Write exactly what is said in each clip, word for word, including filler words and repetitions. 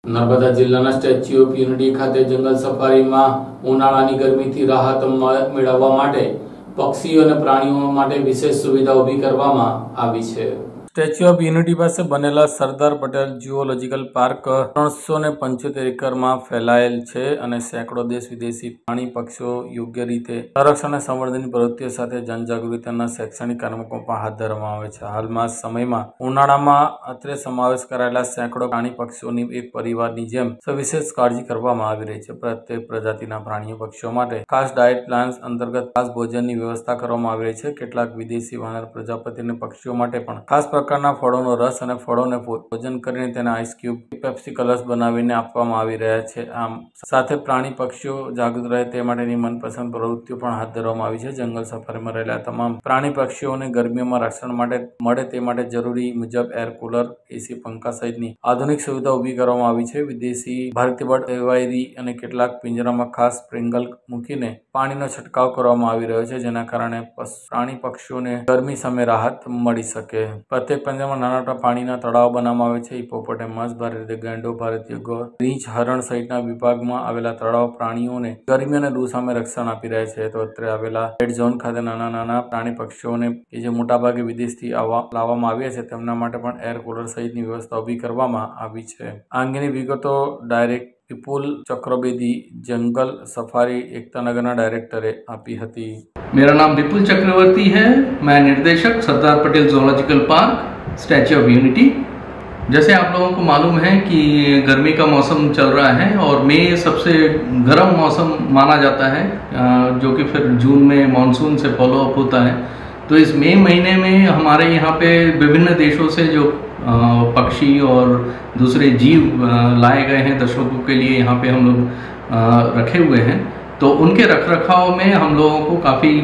નર્મદા જિલ્લાના statue of unity ખાતે જંગલ સફારીમાં ઉનાળાની ગરમીથી રાહત મેળવવા માટે પક્ષીઓ અને પ્રાણીઓ માટે વિશેષ સુવિધા ઊભી કરવામાં આવી છે। સ્ટેચ્યુ ઓફ યુનિટી પાસે બનેલા સરદાર પટેલ ઝૂઓલોજીકલ પાર્ક ત્રણસો ને પંચોતેર એકરમાં ફેલાયેલ છે અને સેંકડો દેશ વિદેશી પ્રાણી પક્ષીઓ યોગ્ય રીતે સંરક્ષણ અને સંવર્ધનની પ્રવૃત્તિઓ સાથે જનજાગૃતિના શૈક્ષણિક કાર્યક્રમો પણ હાથ ધરવામાં આવે છે। હાલમાં સમયમાં ઉનાળામાં અત્રે સમાવેશ કરાયેલા સેંકડો પ્રાણી પક્ષીઓની એક પરિવારની જેમ સવિશેષ કાળજી કરવામાં આવી રહી છે। પ્રત્યેક પ્રજાતિના પ્રાણીઓ પક્ષીઓ માટે ખાસ ડાયટ પ્લાન્સ અંતર્ગત ખાસ ભોજનની વ્યવસ્થા કરવામાં આવી રહી છે। કેટલાક વિદેશી વાનર પ્રજાપતિ અને પક્ષીઓ માટે પણ ખાસ પ્રકારના ફળોનો રસ અને ફળોને ભોજન કરીને તેના આઈસ ક્યુબ પેપ્સી કલર્સ બનાવીને આપવામાં આવી રહ્યા છે। આમ સાથે પ્રાણી પક્ષીઓ જાગૃત રહે તે માટેની મનપસંદ પ્રવૃત્તિઓ પણ હાથ ધરવામાં આવી છે। જંગલ સફારીમાં રહેલા તમામ પ્રાણી પક્ષીઓને ગરમીમાં રક્ષણ માટે મળે તે માટે જરૂરી મુજબ એર કુલર, એસી, પંખા સહિતની આધુનિક સુવિધા ઊભી કરવામાં આવી છે। વિદેશી ભારતીય બર્ડ એવાયરી અને કેટલાક પિંજરામાં ખાસ સ્પ્રિંકલ મૂકીને પાણીનો છંટકાવ કરવામાં આવી રહ્યો છે, જેના કારણે પ્રાણી પક્ષીઓને ગરમી સામે રાહત મળી શકે। પ્રત્યેક પંજરામાં નાના મોટા પાણીના તળાવ બનાવવામાં આવે છે। હિપોપોટેમસ, ભારતીય ગેંડો, ભારતીય ગોર, રીંછ, હરણ સહિતના વિભાગમાં આવેલા તળાવ પ્રાણીઓને ગરમી અને લૂ સામે રક્ષણ આપી રહ્યા છે। તો અત્રે આવેલા રેડ ઝોન ખાતે નાના નાના પ્રાણી પક્ષીઓને કે જે મોટાભાગે વિદેશથી લાવવામાં આવ્યા છે તેમના માટે પણ એર કુલર સહિતની વ્યવસ્થા ઊભી કરવામાં આવી છે। આ અંગેની વિગતો ડાયરેક્ટ વિપુલ ચક્રબેદી जंगल सफारी एकता नगर डायरेक्टरे आपी हती। मेरा नाम विपुल चक्रवर्ती है। मैं निर्देशक सरदार पटेल ज़ूलॉजिकल पार्क, स्टैच्यू ऑफ यूनिटी। जैसे आप लोगों को मालूम है कि गर्मी का मौसम चल रहा है और मई सबसे गर्म मौसम माना जाता है, जो कि फिर जून में मानसून से फॉलो अप होता है। तो इस मई महीने में हमारे यहाँ पे विभिन्न देशों से जो पक्षी और दूसरे जीव लाए गए हैं दर्शकों के लिए यहाँ पे हम लोग रखे हुए हैं, तो उनके रख रखाव में हम लोगों को काफ़ी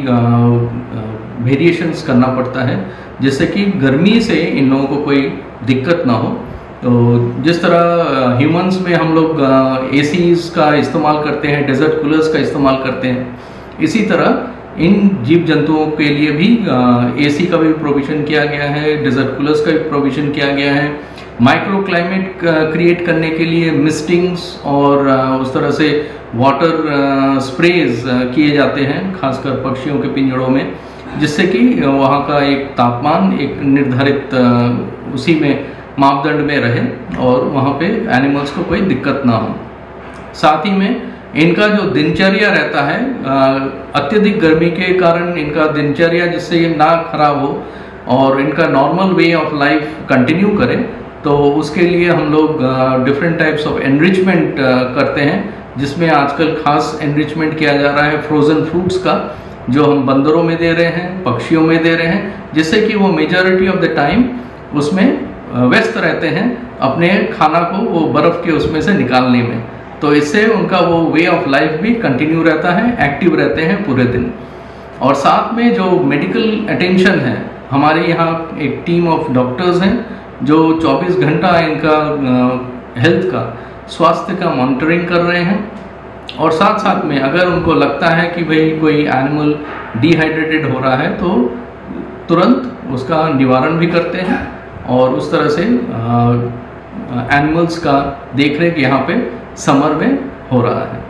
वेरिएशंस करना पड़ता है, जिससे कि गर्मी से इन लोगों को कोई दिक्कत ना हो। तो जिस तरह ह्यूमंस में हम लोग एसीज़ का इस्तेमाल करते हैं, डेजर्ट कूलर्स का इस्तेमाल करते हैं, इसी तरह इन जीव जंतुओं के लिए भी एसी का भी प्रोविज़न किया गया है, डेजर्ट कूलर्स का भी प्रोविज़न किया गया है। माइक्रो क्लाइमेट क्रिएट करने के लिए मिस्टिंग्स और उस तरह से वाटर स्प्रेज किए जाते हैं, खासकर पक्षियों के पिंजड़ों में, जिससे कि वहाँ का एक तापमान एक निर्धारित उसी में मापदंड में रहे और वहाँ पे एनिमल्स को कोई दिक्कत ना हो। साथ ही में इनका जो दिनचर्या रहता है, अत्यधिक गर्मी के कारण इनका दिनचर्या जिससे ये ना खराब हो और इनका normal way of life continue करें, तो उसके लिए हम लोग डिफरेंट टाइप्स ऑफ एनरिचमेंट करते हैं, जिसमें आजकल खास एनरिचमेंट किया जा रहा है फ्रोज़न फ्रूट्स का, जो हम बंदरों में दे रहे हैं, पक्षियों में दे रहे हैं, जिससे कि वो मेजॉरिटी ऑफ द टाइम उसमें व्यस्त रहते हैं अपने खाना को वो बर्फ़ के उसमें से निकालने में। तो इससे उनका वो वे ऑफ लाइफ भी कंटिन्यू रहता है, एक्टिव रहते हैं पूरे दिन। और साथ में जो मेडिकल अटेंशन है, हमारे यहाँ एक टीम ऑफ डॉक्टर्स हैं जो चौबीस घंटा इनका हेल्थ का, स्वास्थ्य का मॉनिटरिंग कर रहे हैं। और साथ साथ में अगर उनको लगता है कि भाई कोई एनिमल डिहाइड्रेटेड हो रहा है तो तुरंत उसका निवारण भी करते हैं और उस तरह से एनिमल्स का देखरेख यहाँ पे समर में हो रहा है।